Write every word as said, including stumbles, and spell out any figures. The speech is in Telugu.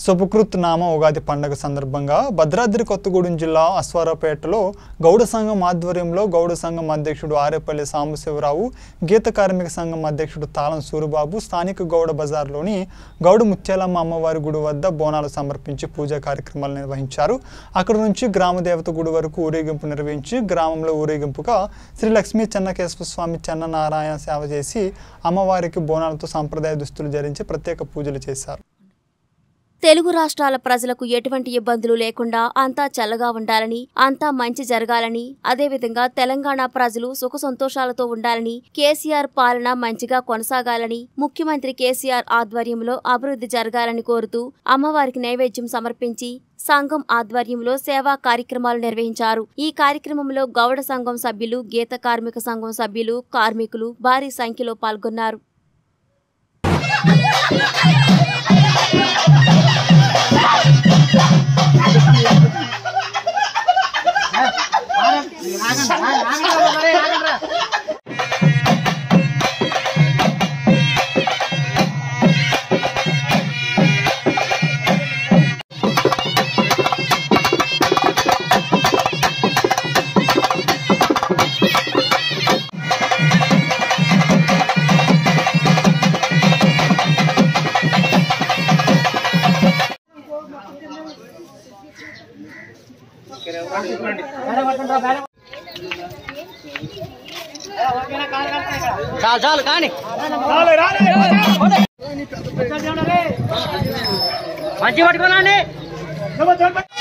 సుపకృత్ నామ ఉగాది పండుగ సందర్భంగా భద్రాద్రి కొత్తగూడెం జిల్లా అశ్వారావుపేటలో గౌడ సంఘం ఆధ్వర్యంలో గౌడ సంఘం అధ్యక్షుడు ఆరేపల్లి సాంబశివరావు, గీత కార్మిక సంఘం అధ్యక్షుడు తాళం సూరిబాబు స్థానిక గౌడ బజార్లోని గౌడ ముత్యాలమ్మ అమ్మవారి గుడి వద్ద బోనాలు సమర్పించి పూజా కార్యక్రమాలు నిర్వహించారు. అక్కడ నుంచి గ్రామదేవత గుడి వరకు ఊరేగింపు నిర్వహించి గ్రామంలో ఊరేగింపుగా శ్రీ లక్ష్మీ చెన్నకేశ్వర స్వామి చెన్న నారాయణ సేవ చేసి అమ్మవారికి బోనాలతో సంప్రదాయ దుస్తులు ధరించి ప్రత్యేక పూజలు చేశారు. తెలుగు రాష్ట్రాల ప్రజలకు ఎటువంటి ఇబ్బందులు లేకుండా అంతా చల్లగా ఉండాలని, అంతా మంచి జరగాలని, అదేవిధంగా తెలంగాణ ప్రజలు సుఖ సంతోషాలతో ఉండాలని, కేసీఆర్ పాలన మంచిగా కొనసాగాలని, ముఖ్యమంత్రి కేసీఆర్ ఆధ్వర్యంలో అభివృద్ధి జరగాలని కోరుతూ అమ్మవారికి నైవేద్యం సమర్పించి సంఘం ఆధ్వర్యంలో సేవా కార్యక్రమాలు నిర్వహించారు. ఈ కార్యక్రమంలో గౌడ సంఘం సభ్యులు, గీత కార్మిక సంఘం సభ్యులు, కార్మికులు భారీ సంఖ్యలో పాల్గొన్నారు. చాలు చాలు కానీ మంచి పట్టుకోనండి.